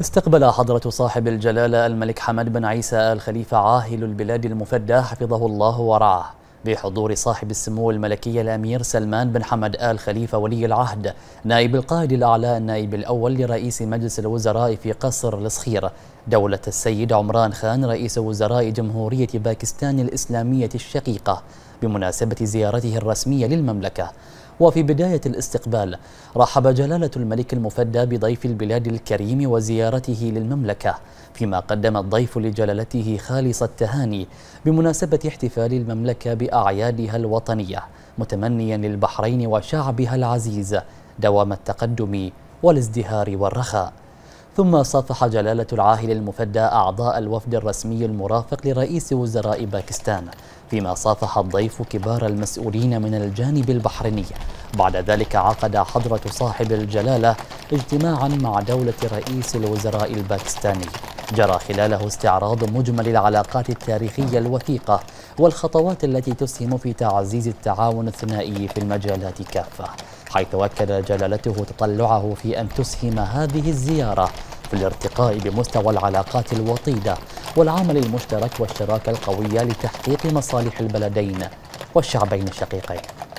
استقبل حضرة صاحب الجلالة الملك حمد بن عيسى آل خليفة عاهل البلاد المفدى حفظه الله ورعاه بحضور صاحب السمو الملكي الأمير سلمان بن حمد آل خليفة ولي العهد نائب القائد الأعلى النائب الأول لرئيس مجلس الوزراء في قصر الصخير دولة السيد عمران خان رئيس وزراء جمهورية باكستان الإسلامية الشقيقة بمناسبة زيارته الرسمية للمملكة. وفي بداية الاستقبال رحب جلالة الملك المفدى بضيف البلاد الكريم وزيارته للمملكة، فيما قدم الضيف لجلالته خالص التهاني بمناسبة احتفال المملكة بأعيادها الوطنية، متمنيا للبحرين وشعبها العزيز دوام التقدم والازدهار والرخاء. ثم صافح جلالة العاهل المفدى أعضاء الوفد الرسمي المرافق لرئيس وزراء باكستان، فيما صافح الضيف كبار المسؤولين من الجانب البحريني. بعد ذلك عقد حضرة صاحب الجلالة اجتماعا مع دولة رئيس الوزراء الباكستاني جرى خلاله استعراض مجمل العلاقات التاريخية الوثيقة والخطوات التي تسهم في تعزيز التعاون الثنائي في المجالات كافة، حيث أكد جلالته تطلعه في أن تسهم هذه الزيارة في الارتقاء بمستوى العلاقات الوطيدة والعمل المشترك والشراكة القوية لتحقيق مصالح البلدين والشعبين الشقيقين.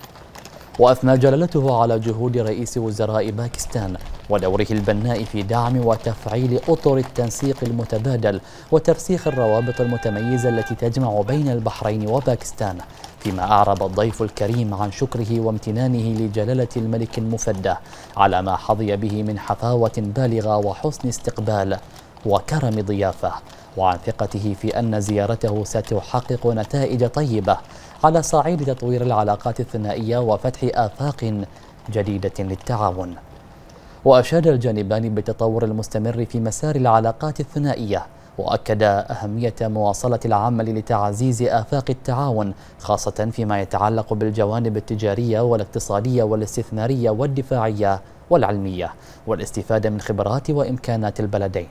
وأثنى جلالته على جهود رئيس وزراء باكستان ودوره البناء في دعم وتفعيل أطر التنسيق المتبادل وترسيخ الروابط المتميزة التي تجمع بين البحرين وباكستان، فيما أعرب الضيف الكريم عن شكره وامتنانه لجلالة الملك المفدى على ما حظي به من حفاوة بالغة وحسن استقبال وكرم ضيافة، وعن ثقته في أن زيارته ستحقق نتائج طيبة على صعيد تطوير العلاقات الثنائية وفتح آفاق جديدة للتعاون. وأشاد الجانبان بالتطور المستمر في مسار العلاقات الثنائية، وأكد أهمية مواصلة العمل لتعزيز آفاق التعاون، خاصة فيما يتعلق بالجوانب التجارية والاقتصادية والاستثمارية والدفاعية والعلمية، والاستفادة من خبرات وإمكانات البلدين.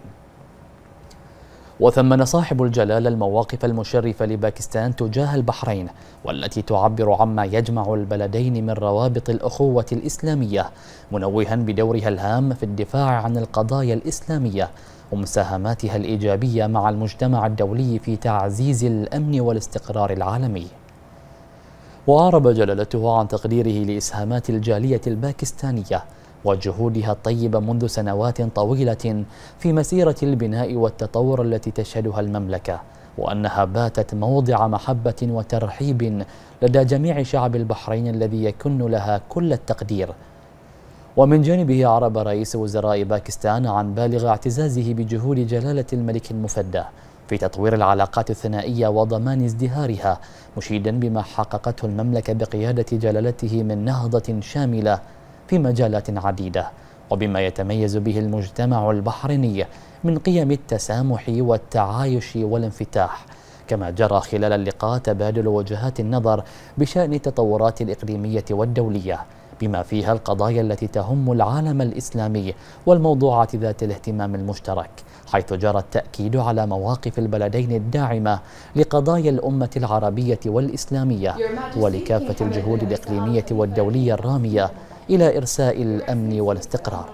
وثمن صاحب الجلالة المواقف المشرفة لباكستان تجاه البحرين، والتي تعبر عما يجمع البلدين من روابط الأخوة الإسلامية، منوها بدورها الهام في الدفاع عن القضايا الإسلامية ومساهماتها الإيجابية مع المجتمع الدولي في تعزيز الأمن والاستقرار العالمي. وأعرب جلالته عن تقديره لإسهامات الجالية الباكستانية وجهودها الطيبة منذ سنوات طويلة في مسيرة البناء والتطور التي تشهدها المملكة، وأنها باتت موضع محبة وترحيب لدى جميع شعب البحرين الذي يكن لها كل التقدير. ومن جانبه أعرب رئيس وزراء باكستان عن بالغ اعتزازه بجهود جلالة الملك المفدى في تطوير العلاقات الثنائية وضمان ازدهارها، مشيدا بما حققته المملكة بقيادة جلالته من نهضة شاملة في مجالات عديدة، وبما يتميز به المجتمع البحريني من قيم التسامح والتعايش والانفتاح. كما جرى خلال اللقاء تبادل وجهات النظر بشأن التطورات الإقليمية والدولية، بما فيها القضايا التي تهم العالم الإسلامي والموضوعات ذات الاهتمام المشترك، حيث جرى التأكيد على مواقف البلدين الداعمة لقضايا الأمة العربية والإسلامية ولكافة الجهود الإقليمية والدولية الرامية إلى إرساء الأمن والاستقرار.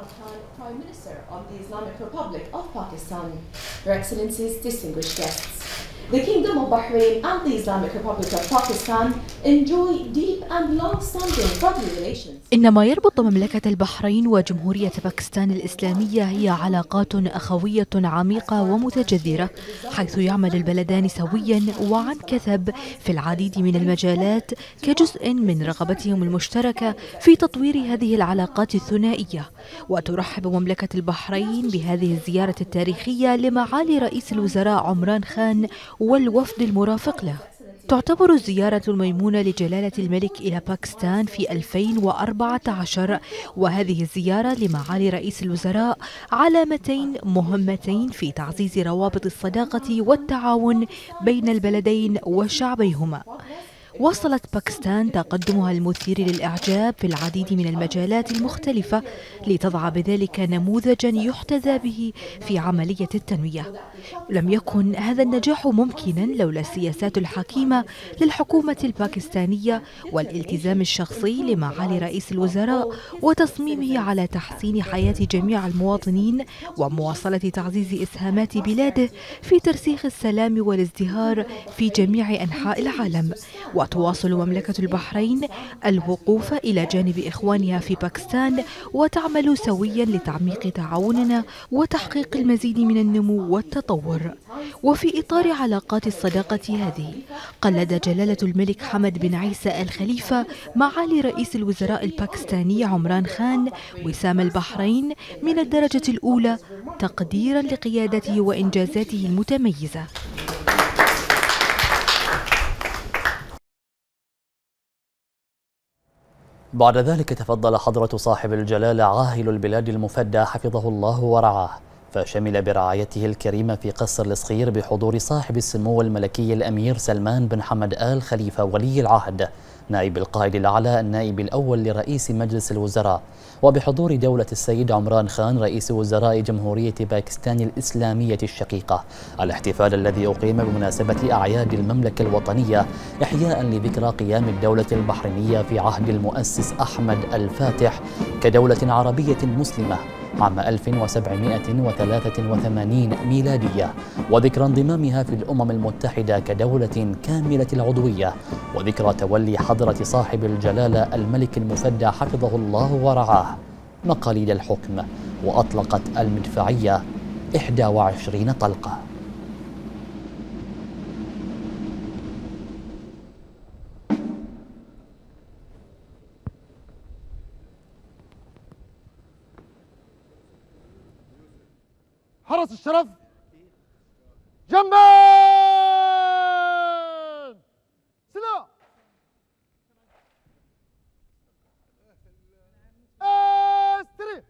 The Kingdom of Bahrain and the Islamic Republic of Pakistan enjoy deep and long-standing friendly relations. إن ما يربط مملكة البحرين وجمهورية باكستان الإسلامية هي علاقات أخوية عميقة ومتجذرة، حيث يعمل البلدان سويا وعن كثب في العديد من المجالات كجزء من رغبتهم المشتركة في تطوير هذه العلاقات الثنائية. وترحب مملكة البحرين بهذه الزيارة التاريخية لمعالي رئيس الوزراء عمران خان والوفد المرافق له. تعتبر الزيارة الميمونة لجلالة الملك إلى باكستان في 2014 وهذه الزيارة لمعالي رئيس الوزراء علامتين مهمتين في تعزيز روابط الصداقة والتعاون بين البلدين وشعبيهما. واصلت باكستان تقدمها المثير للإعجاب في العديد من المجالات المختلفة لتضع بذلك نموذجا يحتذى به في عملية التنمية. لم يكن هذا النجاح ممكنا لولا السياسات الحكيمة للحكومة الباكستانية والالتزام الشخصي لمعالي رئيس الوزراء وتصميمه على تحسين حياة جميع المواطنين ومواصلة تعزيز إسهامات بلاده في ترسيخ السلام والازدهار في جميع أنحاء العالم. وتواصل مملكة البحرين الوقوف إلى جانب إخوانها في باكستان وتعمل سويا لتعميق تعاوننا وتحقيق المزيد من النمو والتطور. وفي إطار علاقات الصداقة هذه قلد جلالة الملك حمد بن عيسى آل خليفة معالي رئيس الوزراء الباكستاني عمران خان وسام البحرين من الدرجة الأولى تقديرا لقيادته وإنجازاته المتميزة. بعد ذلك تفضل حضرة صاحب الجلالة عاهل البلاد المفدى حفظه الله ورعاه، فشمل برعايته الكريمة في قصر الصخير بحضور صاحب السمو الملكي الأمير سلمان بن حمد آل خليفة ولي العهد نائب القائد الأعلى النائب الأول لرئيس مجلس الوزراء، وبحضور دولة السيد عمران خان رئيس وزراء جمهورية باكستان الإسلامية الشقيقة، الاحتفال الذي أقيم بمناسبة أعياد المملكة الوطنية إحياء لذكرى قيام الدولة البحرينية في عهد المؤسس أحمد الفاتح كدولة عربية مسلمة عام 1783 ميلادية، وذكرى انضمامها في الأمم المتحدة كدولة كاملة العضوية، وذكرى تولي حضرة صاحب الجلالة الملك المفدى حفظه الله ورعاه مقاليد الحكم، وأطلقت المدفعية 21 طلقة. حرس الشرف جنبا سلاح استري.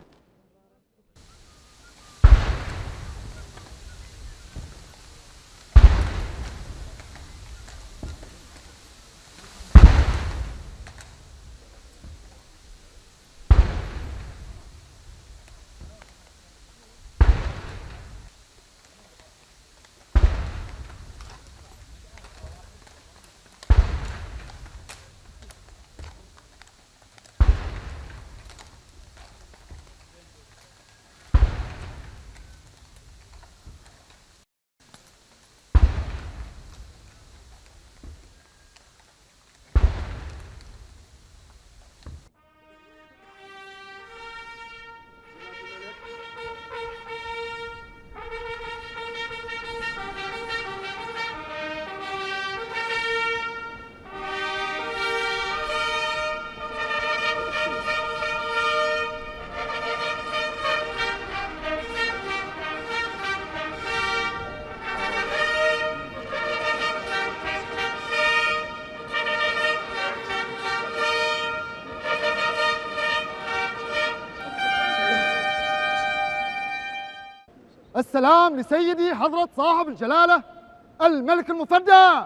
السلام لسيدي حضرة صاحب الجلالة الملك المفدى.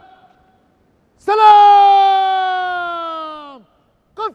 سلام. قف.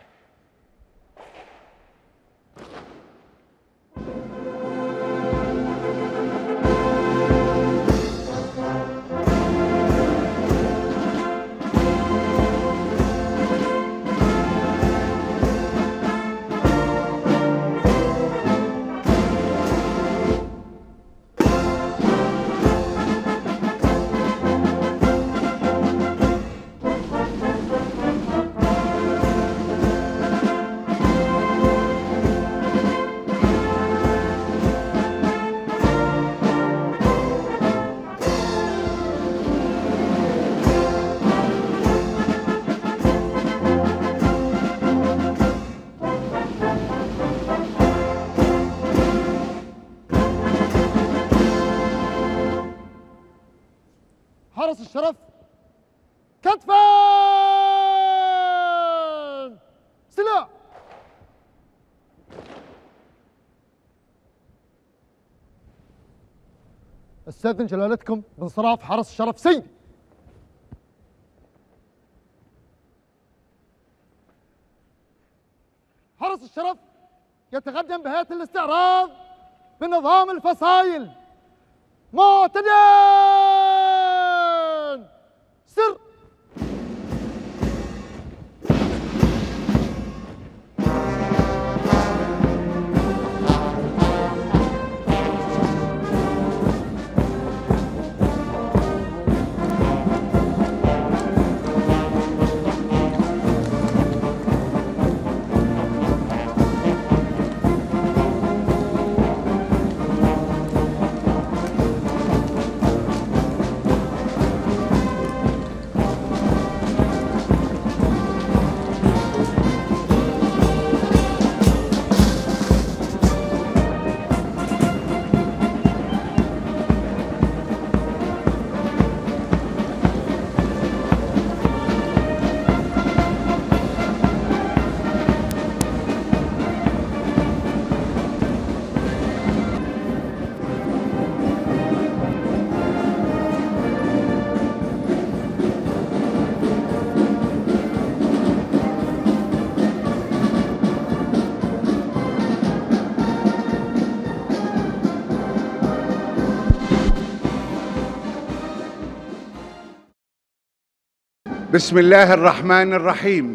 حرس الشرف كتفا سلاح. استاذن جلالتكم بانصراف حرس الشرف سيدي. حرس الشرف يتقدم بهيئة الاستعراض بنظام الفصائل. معتدل سر. بسم الله الرحمن الرحيم.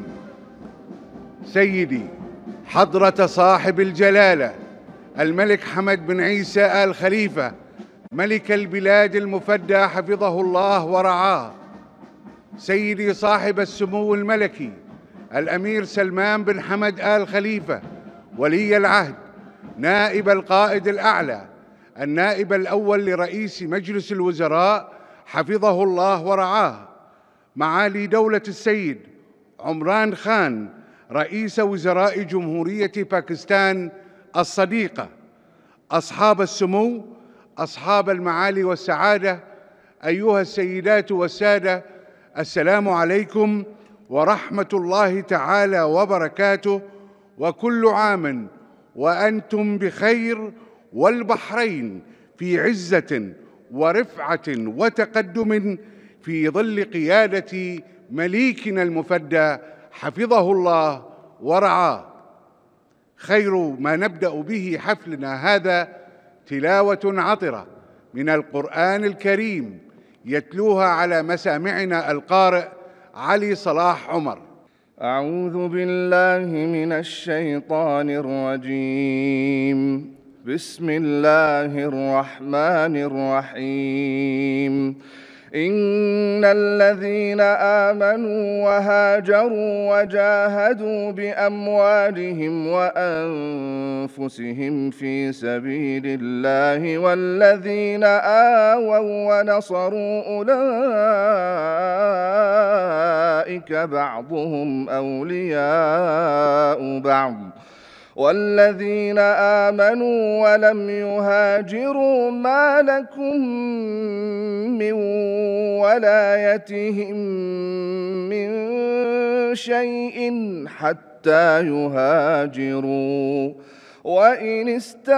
سيدي حضرة صاحب الجلالة الملك حمد بن عيسى آل خليفة ملك البلاد المفدى حفظه الله ورعاه، سيدي صاحب السمو الملكي الأمير سلمان بن حمد آل خليفة ولي العهد نائب القائد الأعلى النائب الأول لرئيس مجلس الوزراء حفظه الله ورعاه، معالي دولة السيد عمران خان رئيس وزراء جمهورية باكستان الصديقة، أصحاب السمو، أصحاب المعالي والسعادة، أيها السيدات والسادة، السلام عليكم ورحمة الله تعالى وبركاته، وكل عام وأنتم بخير، والبحرين في عزة ورفعة وتقدم في ظل قيادة مليكنا المفدى حفظه الله ورعاه. خير ما نبدأ به حفلنا هذا تلاوة عطرة من القرآن الكريم يتلوها على مسامعنا القارئ علي صلاح عمر. أعوذ بالله من الشيطان الرجيم. بسم الله الرحمن الرحيم. إن الذين آمنوا وهاجروا وجاهدوا بأموالهم وأنفسهم في سبيل الله والذين آووا ونصروا أولئك بعضهم أولياء بعض، والذين آمنوا ولم يهاجروا ما لكم من ولايتهم من شيء حتى يهاجروا، وإن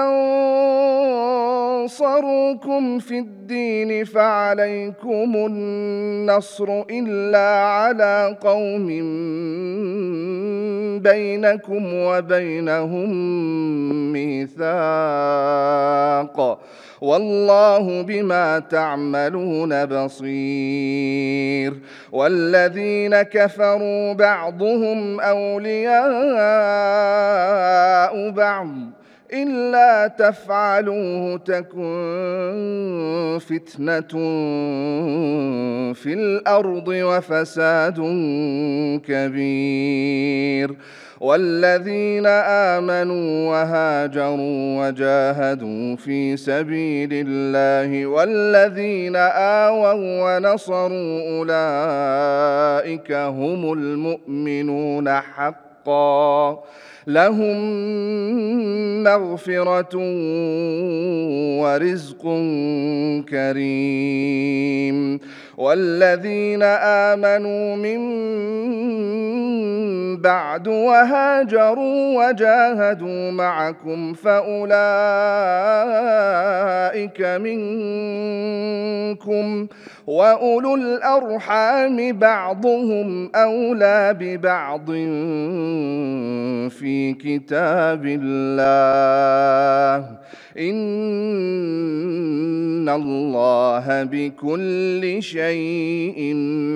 استنصروكم في الدين فعليكم النصر إلا على قوم بينكم وبينهم ميثاق، والله بما تعملون بصير. والذين كفروا بعضهم أولياء بعض إلا تفعلوه تكن فتنة في الأرض وفساد كبير. والذين آمنوا وهاجروا وجاهدوا في سبيل الله والذين آووا ونصروا أولئك هم المؤمنون حقا، لهم مغفرة ورزق كريم. والذين آمنوا من بعد وهاجروا وجاهدوا معكم فأولئك منكم، وأولو الأرحام بعضهم أولى ببعض في كتاب الله، إن الله بكل شيء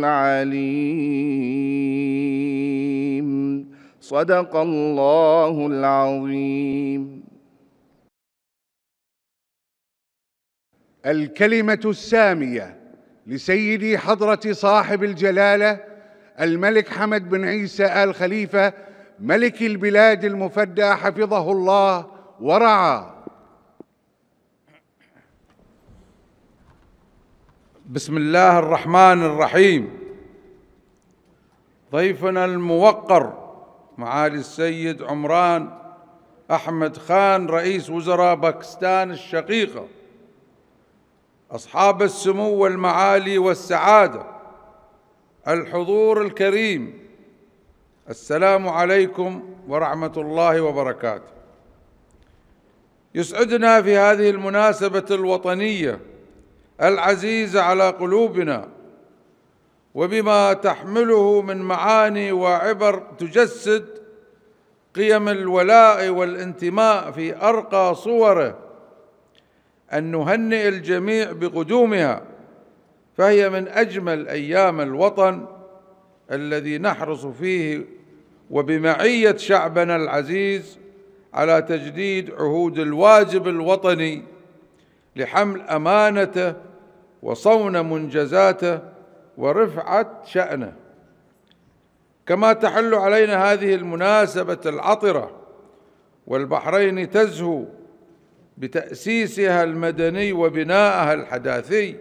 عليم. صدق الله العظيم. الكلمة السامية لسيدي حضرة صاحب الجلالة الملك حمد بن عيسى آل خليفة ملك البلاد المفدى حفظه الله ورعاه. بسم الله الرحمن الرحيم. ضيفنا الموقر معالي السيد عمران أحمد خان رئيس وزراء باكستان الشقيقة، أصحاب السمو والمعالي والسعادة، الحضور الكريم، السلام عليكم ورحمة الله وبركاته. يسعدنا في هذه المناسبة الوطنية العزيزة على قلوبنا وبما تحمله من معاني وعبر تجسد قيم الولاء والانتماء في أرقى صوره أن نهنئ الجميع بقدومها، فهي من أجمل أيام الوطن الذي نحرص فيه وبمعية شعبنا العزيز على تجديد عهود الواجب الوطني لحمل أمانته وصون منجزاته ورفعة شأنه. كما تحل علينا هذه المناسبة العطرة والبحرين تزهو بتأسيسها المدني وبنائها الحداثي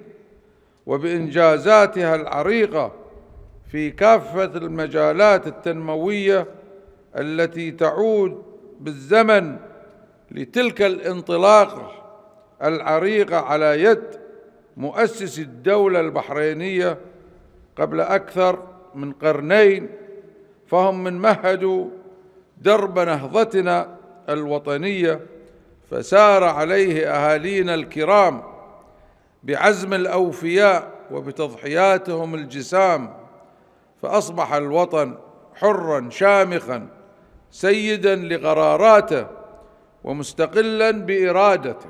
وبإنجازاتها العريقة في كافة المجالات التنموية التي تعود بالزمن لتلك الانطلاقة العريقة على يد مؤسس الدولة البحرينية قبل أكثر من قرنين، فهم من مهدوا درب نهضتنا الوطنية فسار عليه أهالينا الكرام بعزم الأوفياء وبتضحياتهم الجسام، فأصبح الوطن حراً شامخاً سيداً لقراراته ومستقلاً بإرادته.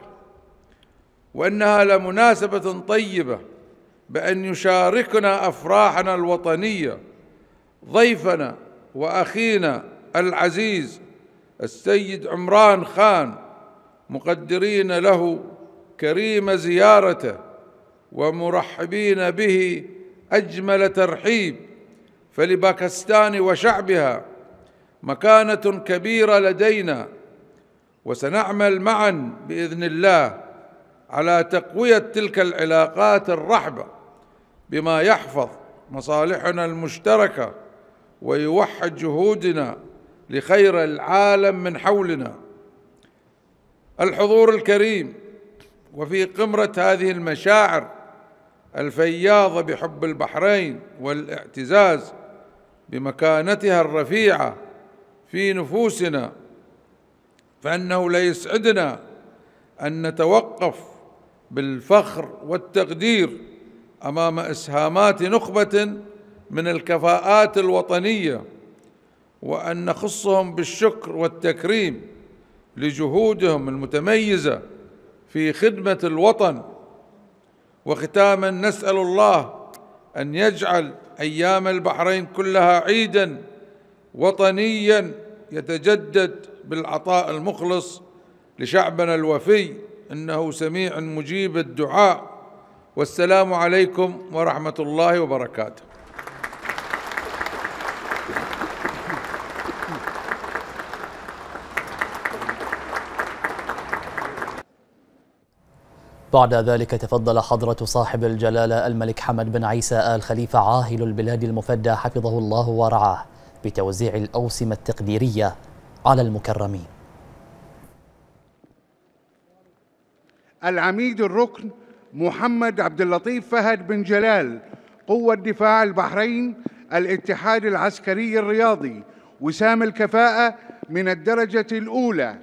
وإنها لمناسبة طيبة بأن يشاركنا أفراحنا الوطنية ضيفنا وأخينا العزيز السيد عمران خان، مقدرين له كريم زيارته ومرحبين به أجمل ترحيب، فلباكستان وشعبها مكانة كبيرة لدينا، وسنعمل معا بإذن الله على تقوية تلك العلاقات الرحبة بما يحفظ مصالحنا المشتركة ويوحد جهودنا لخير العالم من حولنا. الحضور الكريم، وفي قمرة هذه المشاعر الفياضة بحب البحرين والاعتزاز بمكانتها الرفيعة في نفوسنا، فإنه لا يسعدنا أن نتوقف بالفخر والتقدير أمام إسهامات نخبة من الكفاءات الوطنية، وأن نخصهم بالشكر والتكريم لجهودهم المتميزة في خدمة الوطن. وختاما نسأل الله أن يجعل أيام البحرين كلها عيدا وطنيا يتجدد بالعطاء المخلص لشعبنا الوفي، إنه سميع مجيب الدعاء. والسلام عليكم ورحمة الله وبركاته. بعد ذلك تفضل حضرة صاحب الجلالة الملك حمد بن عيسى آل خليفة عاهل البلاد المفدى حفظه الله ورعاه بتوزيع الأوسمة التقديرية على المكرمين. العميد الركن محمد عبد اللطيف فهد بن جلال قوة دفاع البحرين الاتحاد العسكري الرياضي وسام الكفاءة من الدرجة الأولى.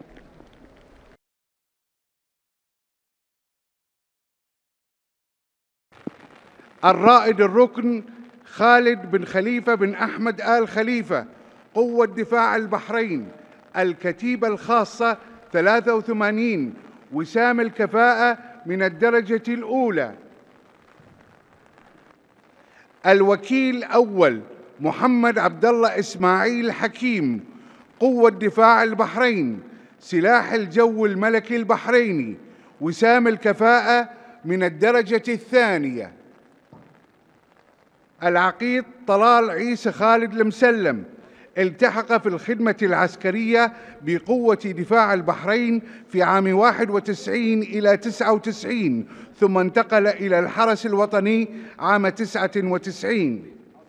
الرائد الركن خالد بن خليفة بن أحمد آل خليفة، قوة دفاع البحرين، الكتيبة الخاصة 83، وسام الكفاءة من الدرجة الأولى. الوكيل أول محمد عبد الله إسماعيل حكيم، قوة دفاع البحرين، سلاح الجو الملكي البحريني، وسام الكفاءة من الدرجة الثانية. العقيد طلال عيسى خالد المسلم، التحق في الخدمة العسكرية بقوة دفاع البحرين في عام 91 إلى 99، ثم انتقل إلى الحرس الوطني عام 99.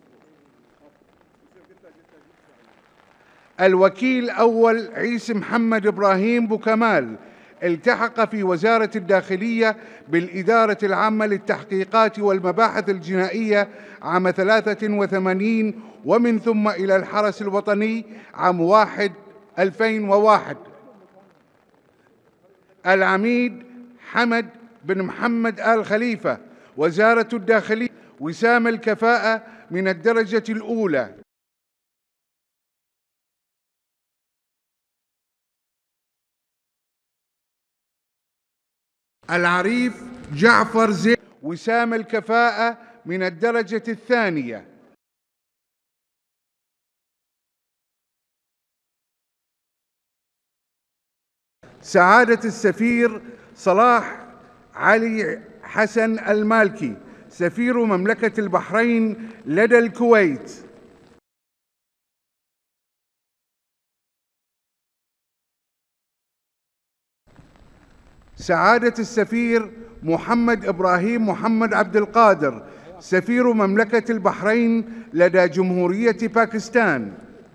الوكيل أول عيسى محمد إبراهيم بوكمال، التحق في وزارة الداخلية بالإدارة العامة للتحقيقات والمباحث الجنائية عام 83، ومن ثم إلى الحرس الوطني عام 2001. العميد حمد بن محمد آل خليفة، وزارة الداخلية، وسام الكفاءة من الدرجة الأولى. العريف جعفر زين، وسام الكفاءة من الدرجة الثانية. سعادة السفير صلاح علي حسن المالكي، سفير مملكة البحرين لدى الكويت. سعادة السفير محمد إبراهيم محمد عبد القادر، سفير مملكة البحرين لدى جمهورية باكستان.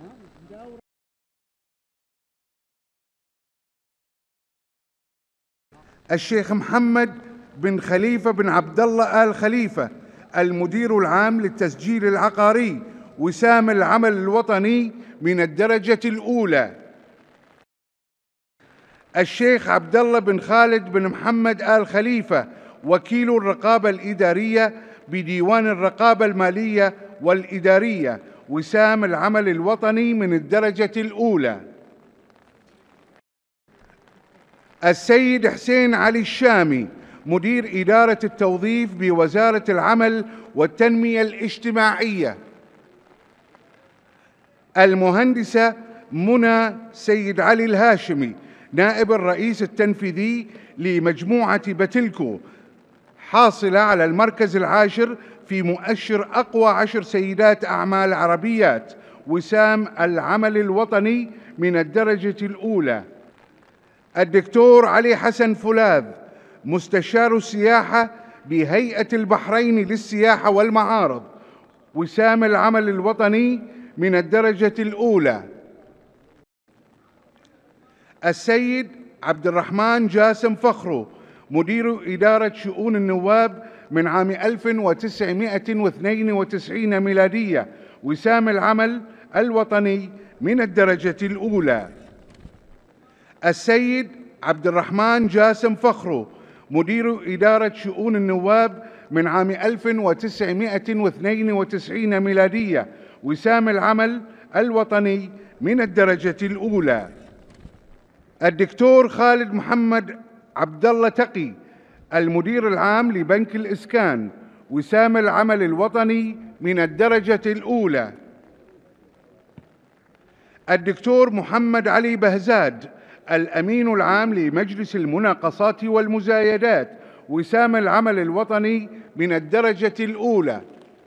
الشيخ محمد بن خليفة بن عبد الله آل خليفة، المدير العام للتسجيل العقاري، وسام العمل الوطني من الدرجة الأولى. الشيخ عبد الله بن خالد بن محمد آل خليفة، وكيل الرقابة الإدارية بديوان الرقابة المالية والإدارية، وسام العمل الوطني من الدرجة الأولى. السيد حسين علي الشامي، مدير إدارة التوظيف بوزارة العمل والتنمية الاجتماعية. المهندسة منى سيد علي الهاشمي، نائب الرئيس التنفيذي لمجموعة بتلكو، حاصلة على المركز العاشر في مؤشر أقوى 10 سيدات أعمال عربيات، وسام العمل الوطني من الدرجة الأولى. الدكتور علي حسن فولاذ، مستشار السياحة بهيئة البحرين للسياحة والمعارض، وسام العمل الوطني من الدرجة الأولى. السيد عبد الرحمن جاسم فخرو، مدير إدارة شؤون النواب من عام 1992 ميلادية، وسام العمل الوطني من الدرجة الأولى. السيد عبد الرحمن جاسم فخرو، مدير إدارة شؤون النواب من عام 1992 ميلادية، وسام العمل الوطني من الدرجة الأولى. الدكتور خالد محمد عبد الله تقي، المدير العام لبنك الإسكان، وسام العمل الوطني من الدرجة الأولى. الدكتور محمد علي بهزاد، الأمين العام لمجلس المناقصات والمزايدات، وسام العمل الوطني من الدرجة الأولى.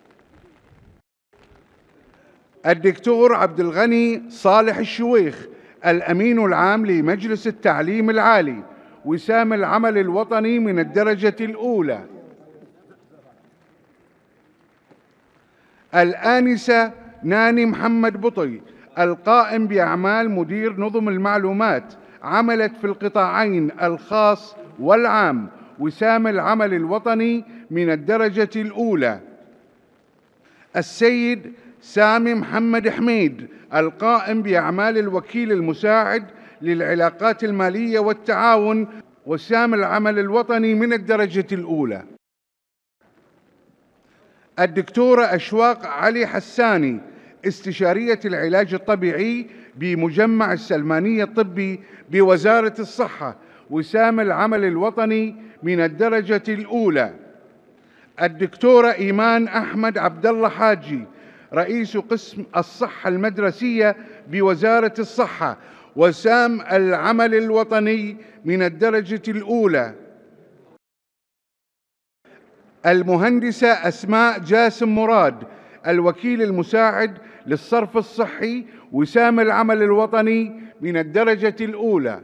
الدكتور عبد الغني صالح الشويخ، الأمين العام لمجلس التعليم العالي، وسام العمل الوطني من الدرجة الأولى. الآنسة ناني محمد بطي، القائم بأعمال مدير نظم المعلومات، عملت في القطاعين الخاص والعام، وسام العمل الوطني من الدرجة الأولى. السيد سامي محمد حميد القائم بأعمال الوكيل المساعد للعلاقات المالية والتعاون وسام العمل الوطني من الدرجة الأولى. الدكتورة أشواق علي حساني استشارية العلاج الطبيعي بمجمع السلمانية الطبي بوزارة الصحة وسام العمل الوطني من الدرجة الأولى. الدكتورة إيمان أحمد عبد الله حاجي رئيس قسم الصحة المدرسية بوزارة الصحة وسام العمل الوطني من الدرجة الأولى. المهندسة أسماء جاسم مراد الوكيل المساعد للصرف الصحي وسام العمل الوطني من الدرجة الأولى.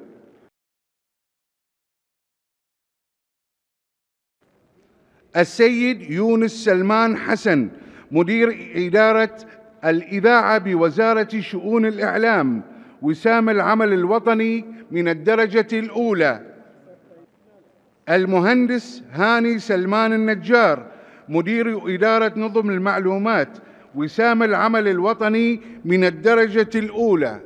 السيد يونس سلمان حسن مدير إدارة الإذاعة بوزارة شؤون الإعلام وسام العمل الوطني من الدرجة الأولى. المهندس هاني سلمان النجار مدير إدارة نظم المعلومات وسام العمل الوطني من الدرجة الأولى.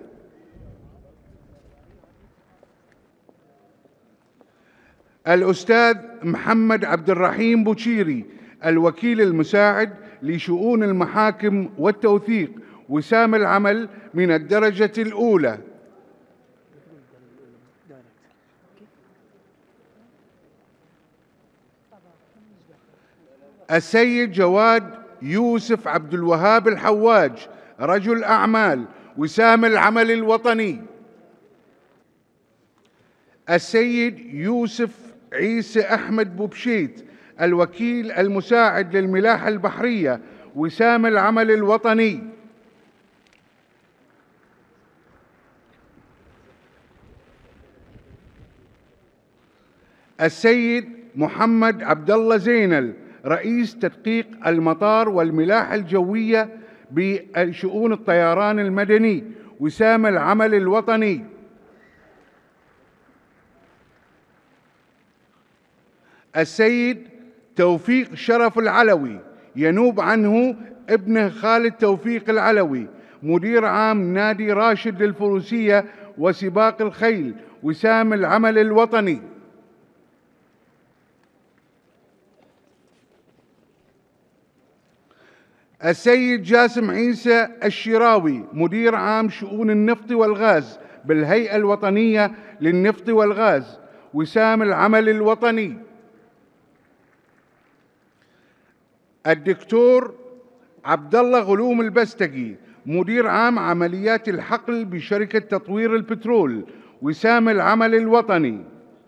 الأستاذ محمد عبد الرحيم بوشيري الوكيل المساعد لشؤون المحاكم والتوثيق وسام العمل من الدرجة الأولى. السيد جواد يوسف عبد الوهاب الحواج رجل أعمال وسام العمل الوطني. السيد يوسف عيسى أحمد بوبشيت الوكيل المساعد للملاحة البحرية وسام العمل الوطني. السيد محمد عبد الله زينل رئيس تدقيق المطار والملاحة الجوية بشؤون الطيران المدني وسام العمل الوطني. السيد توفيق شرف العلوي ينوب عنه ابنه خالد توفيق العلوي مدير عام نادي راشد للفروسية وسباق الخيل وسام العمل الوطني. السيد جاسم عيسى الشراوي مدير عام شؤون النفط والغاز بالهيئة الوطنية للنفط والغاز وسام العمل الوطني. الدكتور عبد الله غلوم البستقي مدير عام عمليات الحقل بشركة تطوير البترول وسام العمل الوطني.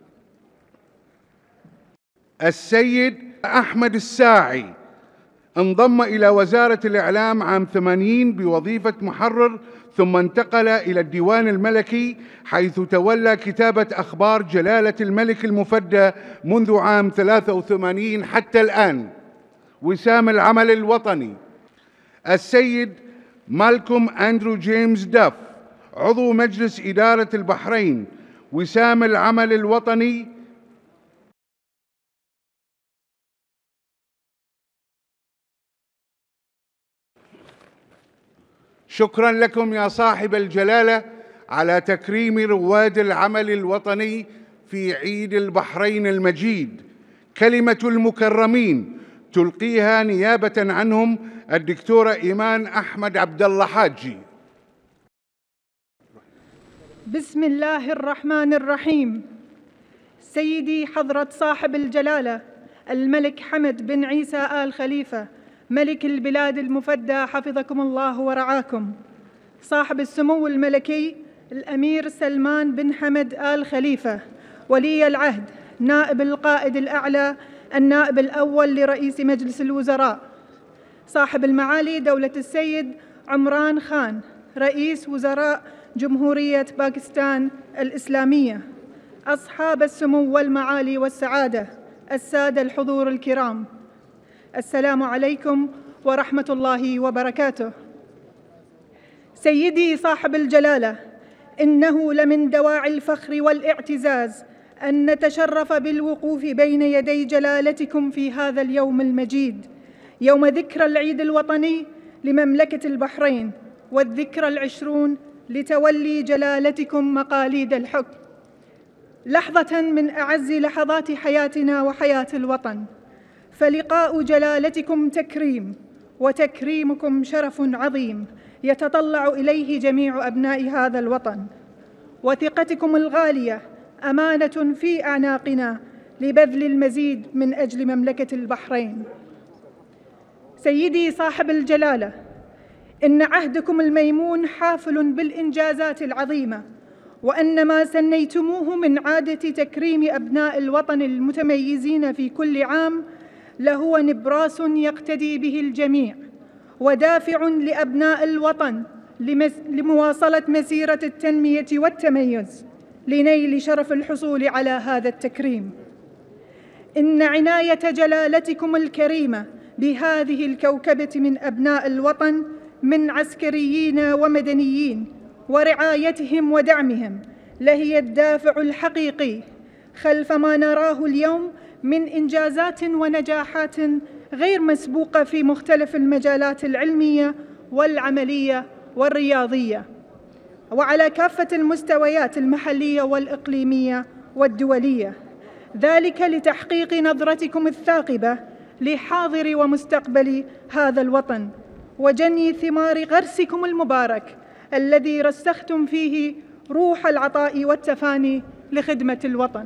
السيد أحمد الساعي انضم إلى وزارة الإعلام عام 80 بوظيفة محرر ثم انتقل إلى الديوان الملكي حيث تولى كتابة أخبار جلالة الملك المفدى منذ عام 83 حتى الآن وسام العمل الوطني. السيد مالكوم أندرو جيمس داف عضو مجلس إدارة البحرين وسام العمل الوطني. شكرا لكم يا صاحب الجلالة على تكريم رواد العمل الوطني في عيد البحرين المجيد. كلمة المكرمين تلقيها نيابة عنهم الدكتورة إيمان أحمد عبد الله حاجي. بسم الله الرحمن الرحيم. سيدي حضرة صاحب الجلالة الملك حمد بن عيسى آل خليفة ملك البلاد المفدى حفظكم الله ورعاكم، صاحب السمو الملكي الأمير سلمان بن حمد آل خليفة ولي العهد نائب القائد الأعلى النائب الأول لرئيس مجلس الوزراء، صاحب المعالي دولة السيد عمران خان رئيس وزراء جمهورية باكستان الإسلامية، أصحاب السمو والمعالي والسعادة، السادة الحضور الكرام، السلام عليكم ورحمة الله وبركاته. سيدي صاحب الجلالة، إنه لمن دواعي الفخر والاعتزاز أن نتشرف بالوقوف بين يدي جلالتكم في هذا اليوم المجيد، يوم ذكرى العيد الوطني لمملكة البحرين والذكرى العشرون لتولي جلالتكم مقاليد الحكم، لحظة من أعز لحظات حياتنا وحياة الوطن، فلقاء جلالتكم تكريم، وتكريمكم شرف عظيم يتطلع إليه جميع أبناء هذا الوطن، وثقتكم الغالية أمانة في أعناقنا لبذل المزيد من أجل مملكة البحرين. سيدي صاحب الجلالة، إن عهدكم الميمون حافل بالإنجازات العظيمة، وأن ما سنيتموه من عادة تكريم أبناء الوطن المتميزين في كل عام لهو نبراس يقتدي به الجميع، ودافع لأبناء الوطن لمواصلة مسيرة التنمية والتميز لنيل شرف الحصول على هذا التكريم. إن عناية جلالتكم الكريمة بهذه الكوكبة من أبناء الوطن من عسكريين ومدنيين ورعايتهم ودعمهم لهي الدافع الحقيقي خلف ما نراه اليوم من إنجازات ونجاحات غير مسبوقة في مختلف المجالات العلمية والعملية والرياضية، وعلى كافة المستويات المحلية والإقليمية والدولية، ذلك لتحقيق نظرتكم الثاقبة لحاضر ومستقبل هذا الوطن، وجني ثمار غرسكم المبارك الذي رسختم فيه روح العطاء والتفاني لخدمة الوطن.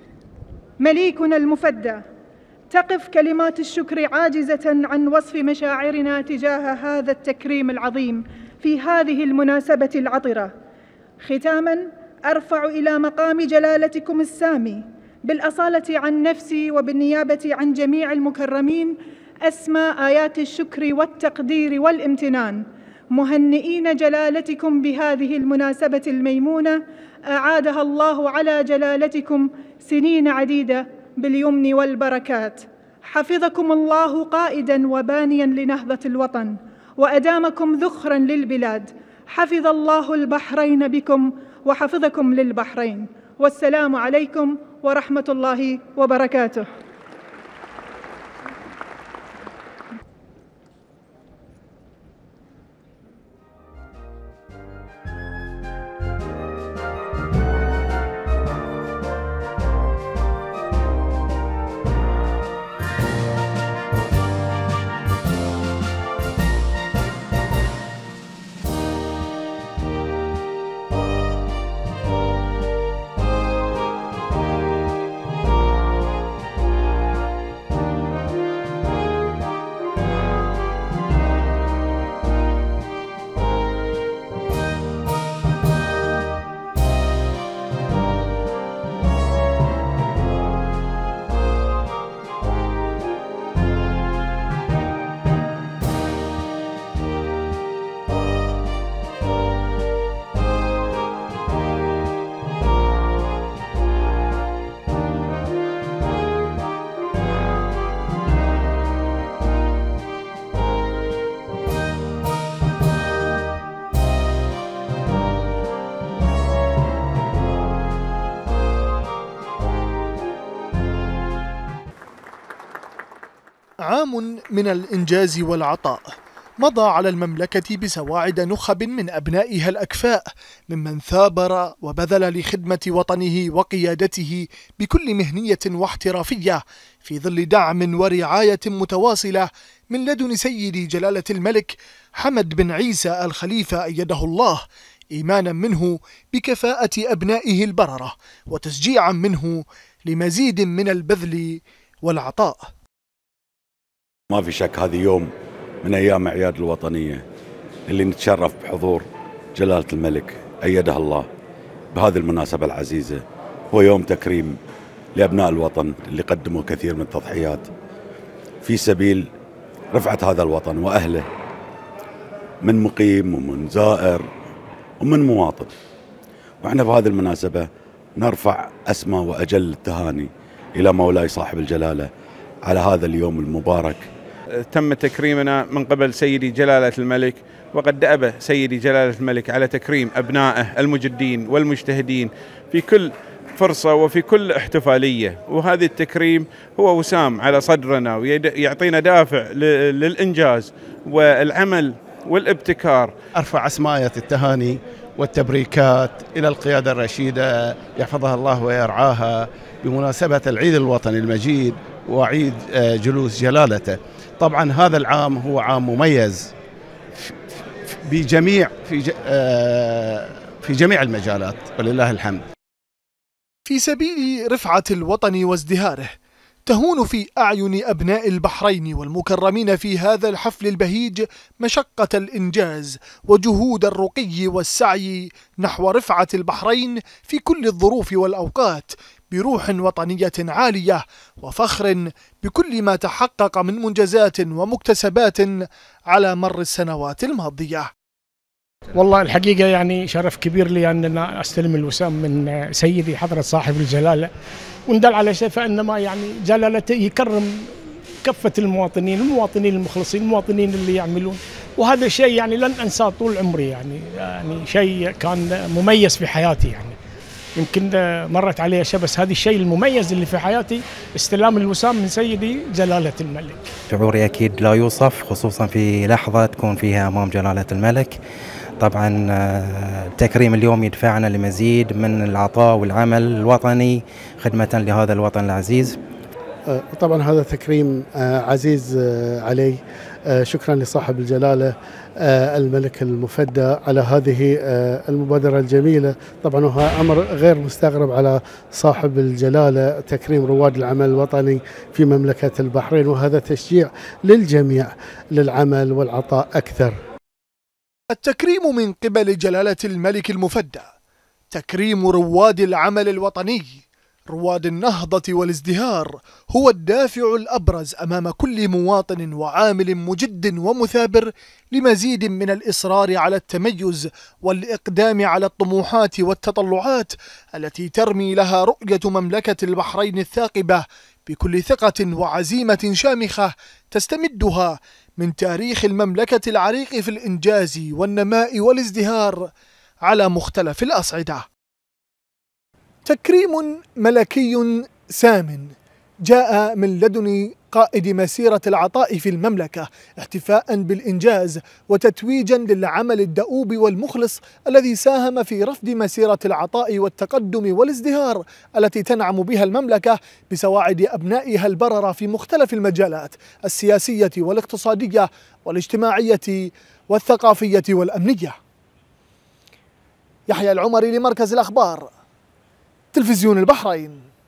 مليكنا المفدى، تقف كلمات الشكر عاجزة عن وصف مشاعرنا تجاه هذا التكريم العظيم في هذه المناسبة العطرة. ختاماً، أرفع إلى مقام جلالتكم السامي بالأصالة عن نفسي وبالنيابة عن جميع المكرمين أسمى آيات الشكر والتقدير والامتنان، مهنئين جلالتكم بهذه المناسبة الميمونة أعادها الله على جلالتكم سنين عديدة باليمن والبركات. حفظكم الله قائداً وبانياً لنهضة الوطن، وأدامكم ذخراً للبلاد. حفظ الله البحرين بكم وحفظكم للبحرين، والسلام عليكم ورحمة الله وبركاته. عام من الإنجاز والعطاء مضى على المملكة بسواعد نخب من أبنائها الأكفاء ممن ثابر وبذل لخدمة وطنه وقيادته بكل مهنية واحترافية في ظل دعم ورعاية متواصلة من لدن سيدي جلالة الملك حمد بن عيسى آل خليفة أيده الله، إيمانا منه بكفاءة أبنائه البررة وتشجيعا منه لمزيد من البذل والعطاء. ما في شك هذا يوم من أيام أعياد الوطنية اللي نتشرف بحضور جلالة الملك أيده الله بهذه المناسبة العزيزة. هو يوم تكريم لأبناء الوطن اللي قدموا كثير من التضحيات في سبيل رفعة هذا الوطن وأهله، من مقيم ومن زائر ومن مواطن. وإحنا بهذه المناسبة نرفع أسمى وأجل التهاني إلى مولاي صاحب الجلالة على هذا اليوم المبارك. تم تكريمنا من قبل سيدي جلالة الملك، وقد دأب سيدي جلالة الملك على تكريم أبنائه المجدين والمجتهدين في كل فرصة وفي كل احتفالية، وهذا التكريم هو وسام على صدرنا ويعطينا دافع للإنجاز والعمل والابتكار. أرفع أسماية التهاني والتبريكات إلى القيادة الرشيدة يحفظها الله ويرعاها بمناسبة العيد الوطني المجيد وعيد جلوس جلالته. طبعا هذا العام هو عام مميز في جميع المجالات ولله الحمد. في سبيل رفعة الوطن وازدهاره تهون في أعين أبناء البحرين والمكرمين في هذا الحفل البهيج مشقة الإنجاز وجهود الرقي والسعي نحو رفعة البحرين في كل الظروف والأوقات بروح وطنية عالية وفخر بكل ما تحقق من منجزات ومكتسبات على مر السنوات الماضية. والله الحقيقة يعني شرف كبير لي أن أستلم الوسام من سيدي حضرة صاحب الجلالة، وندل على شيء فإنما يعني جلالته يكرم كافة المواطنين المخلصين، المواطنين اللي يعملون، وهذا الشيء يعني لن أنساه طول عمري. يعني شيء كان مميز في حياتي، يعني يمكن مرت علي أشياء بس هذا الشيء المميز اللي في حياتي استلام الوسام من سيدي جلالة الملك. شعوري أكيد لا يوصف، خصوصا في لحظة تكون فيها أمام جلالة الملك. طبعا التكريم اليوم يدفعنا لمزيد من العطاء والعمل الوطني خدمة لهذا الوطن العزيز. طبعا هذا تكريم عزيز علي، شكرا لصاحب الجلالة الملك المفدى على هذه المبادرة الجميلة. طبعا هو أمر غير مستغرب على صاحب الجلالة تكريم رواد العمل الوطني في مملكة البحرين، وهذا تشجيع للجميع للعمل والعطاء أكثر. التكريم من قبل جلالة الملك المفدى تكريم رواد العمل الوطني، رواد النهضة والازدهار، هو الدافع الأبرز أمام كل مواطن وعامل مجد ومثابر لمزيد من الإصرار على التميز والإقدام على الطموحات والتطلعات التي ترمي لها رؤية مملكة البحرين الثاقبة بكل ثقة وعزيمة شامخة تستمدها من تاريخ المملكة العريق في الإنجاز والنماء والازدهار على مختلف الأصعدة. تكريم ملكي سام جاء من لدن قائد مسيرة العطاء في المملكة احتفاء بالإنجاز وتتويجا للعمل الدؤوب والمخلص الذي ساهم في رفض مسيرة العطاء والتقدم والازدهار التي تنعم بها المملكة بسواعد أبنائها البررة في مختلف المجالات السياسية والاقتصادية والاجتماعية والثقافية والأمنية. يحيى العمري لمركز الأخبار تلفزيون البحرين.